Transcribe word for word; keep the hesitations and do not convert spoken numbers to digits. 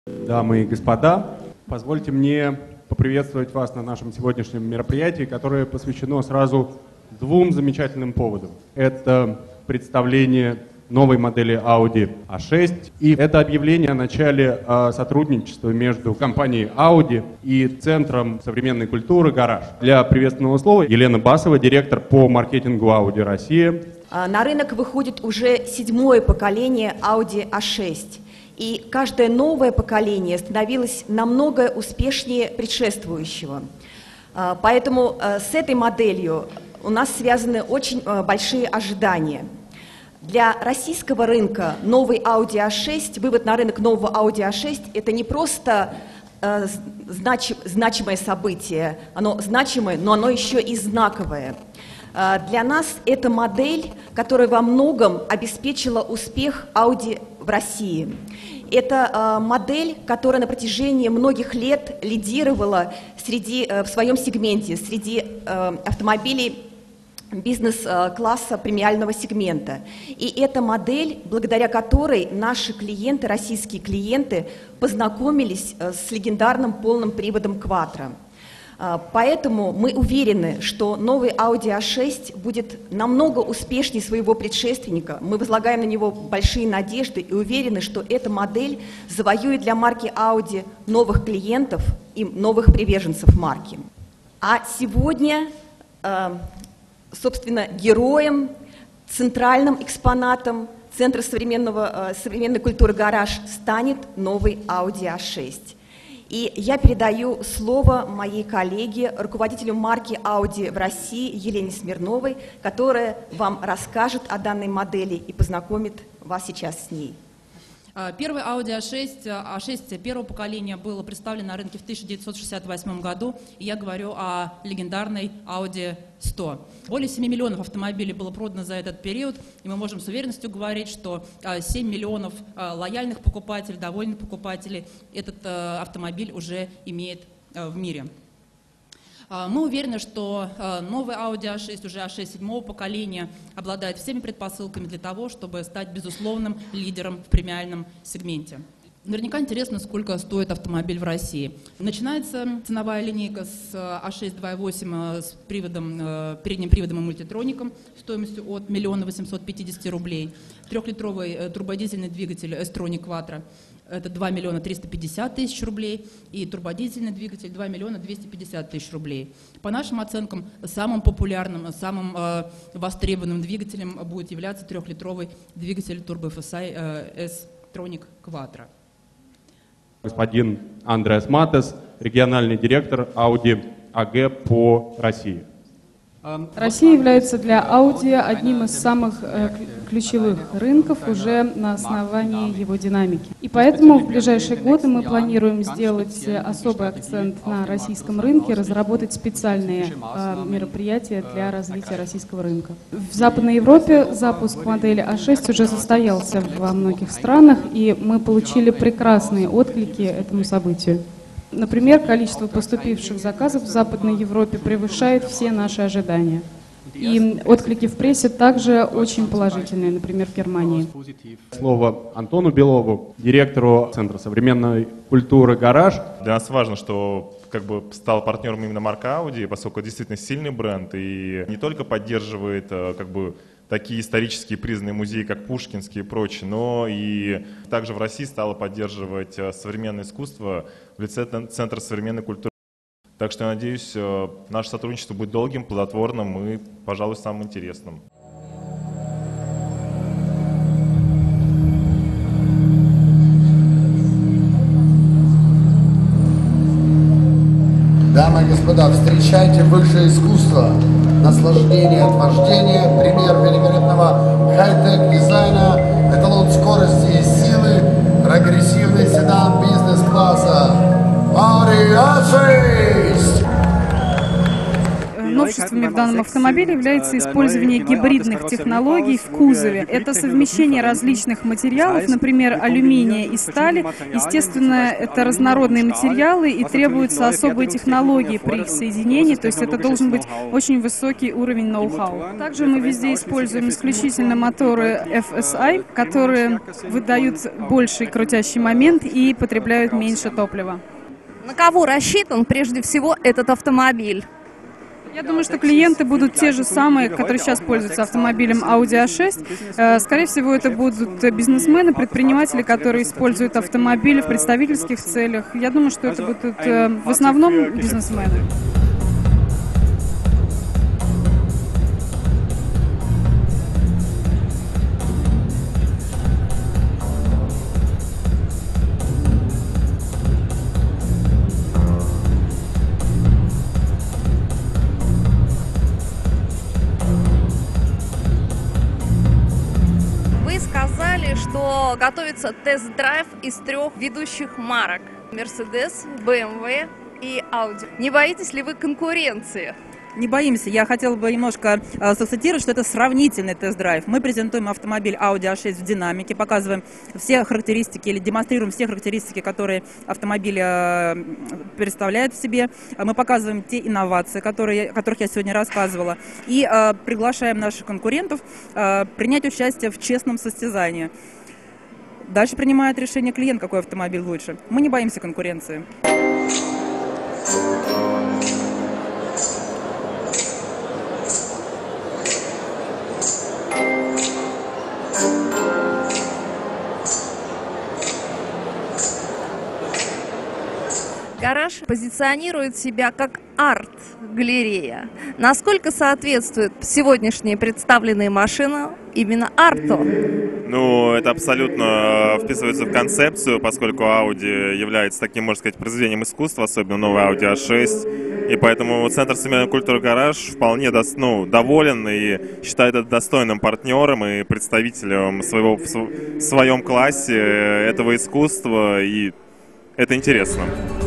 Дамы и господа, позвольте мне поприветствовать вас на нашем сегодняшнем мероприятии, которое посвящено сразу двум замечательным поводам. Это представление новой модели Audi а шесть и это объявление о начале э, сотрудничества между компанией Audi и Центром современной культуры «Гараж». Для приветственного слова Елена Басова, директор по маркетингу Audi Россия. На рынок выходит уже седьмое поколение Audi а шесть. И каждое новое поколение становилось намного успешнее предшествующего. Поэтому с этой моделью у нас связаны очень большие ожидания. Для российского рынка новый Audi а шесть, вывод на рынок нового Audi а шесть – это не просто значим, значимое событие, оно значимое, но оно еще и знаковое. Для нас это модель, которая во многом обеспечила успех Audi в России. Это модель, которая на протяжении многих лет лидировала среди, в своем сегменте, среди автомобилей бизнес-класса премиального сегмента. И это модель, благодаря которой наши клиенты, российские клиенты, познакомились с легендарным полным приводом Quattro. Поэтому мы уверены, что новый Audi а шесть будет намного успешнее своего предшественника. Мы возлагаем на него большие надежды и уверены, что эта модель завоюет для марки Audi новых клиентов и новых приверженцев марки. А сегодня, собственно, героем, центральным экспонатом Центра современного, современной культуры «Гараж» станет новый Audi а шесть. И я передаю слово моей коллеге, руководителю марки Audi в России Елене Смирновой, которая вам расскажет о данной модели и познакомит вас сейчас с ней. Первый Audi а шесть, а шесть первого поколения было представлено на рынке в тысяча девятьсот шестьдесят восьмом году, и я говорю о легендарной Audi сто. Более семи миллионов автомобилей было продано за этот период, и мы можем с уверенностью говорить, что семь миллионов лояльных покупателей, довольных покупателей этот автомобиль уже имеет в мире. Мы уверены, что новый Audi а шесть, уже а шесть седьмого поколения, обладает всеми предпосылками для того, чтобы стать безусловным лидером в премиальном сегменте. Наверняка интересно, сколько стоит автомобиль в России. Начинается ценовая линейка с а шесть два и восемь с приводом, передним приводом и мультитроником стоимостью от миллиона восемьсот пятидесяти рублей. Трехлитровый турбодизельный двигатель S-Tronic Quattro – это два миллиона триста пятьдесят тысяч рублей, и турбодизельный двигатель два миллиона двести пятьдесят тысяч рублей. По нашим оценкам, самым популярным, самым э, востребованным двигателем будет являться трехлитровый двигатель Turbo эф эс ай э, S-Tronic Quattro. Господин Андреас Матес, региональный директор Audi а гэ по России. Россия является для Audi одним из самых э, ключевых рынков уже на основании его динамики. И поэтому в ближайшие годы мы планируем сделать особый акцент на российском рынке, разработать специальные э, мероприятия для развития российского рынка. В Западной Европе запуск модели а шесть уже состоялся во многих странах, и мы получили прекрасные отклики этому событию. Например, количество поступивших заказов в Западной Европе превышает все наши ожидания. И отклики в прессе также очень положительные, например, в Германии. Слово Антону Белову, директору Центра современной культуры «Гараж». Для нас важно, что как бы стал партнером именно марка Audi, поскольку действительно сильный бренд и не только поддерживает как бы такие исторические признанные музеи, как Пушкинский и прочее, но и также в России стало поддерживать современное искусство в лице Центра современной культуры. Так что я надеюсь, наше сотрудничество будет долгим, плодотворным и, пожалуй, самым интересным. Дамы и господа, встречайте высшее искусство, наслаждение от вождения, пример великолепного хай-тек дизайна, эталон скорости и силы, прогрессивный седан бизнес-класса Audi а шесть. Новый новшествами в данном автомобиле является использование гибридных технологий в кузове. Это совмещение различных материалов, например, алюминия и стали. Естественно, это разнородные материалы и требуются особые технологии при их соединении, то есть это должен быть очень высокий уровень ноу-хау. Также мы везде используем исключительно моторы эф эс ай, которые выдают больший крутящий момент и потребляют меньше топлива. На кого рассчитан прежде всего этот автомобиль? Я думаю, что клиенты будут те же самые, которые сейчас пользуются автомобилем Audi а шесть. Скорее всего, это будут бизнесмены, предприниматели, которые используют автомобили в представительских целях. Я думаю, что это будут в основном бизнесмены. Сказали, что готовится тест-драйв из трех ведущих марок – Mercedes, бэ эм вэ и Audi. Не боитесь ли вы конкуренции? Не боимся. Я хотела бы немножко э, сакцентировать, что это сравнительный тест-драйв. Мы презентуем автомобиль Audi а шесть в динамике, показываем все характеристики или демонстрируем все характеристики, которые автомобиль э, представляет в себе. Мы показываем те инновации, которые, о которых я сегодня рассказывала, и э, приглашаем наших конкурентов э, принять участие в честном состязании. Дальше принимает решение клиент, какой автомобиль лучше. Мы не боимся конкуренции. Гараж позиционирует себя как арт-галерея. Насколько соответствуют сегодняшние представленные машины именно арту? Ну, это абсолютно вписывается в концепцию, поскольку Audi является таким, можно сказать, произведением искусства, особенно новый Audi а шесть. И поэтому Центр современной культуры «Гараж» вполне до, ну, доволен и считает это достойным партнером и представителем своего, в своем классе этого искусства. И это интересно.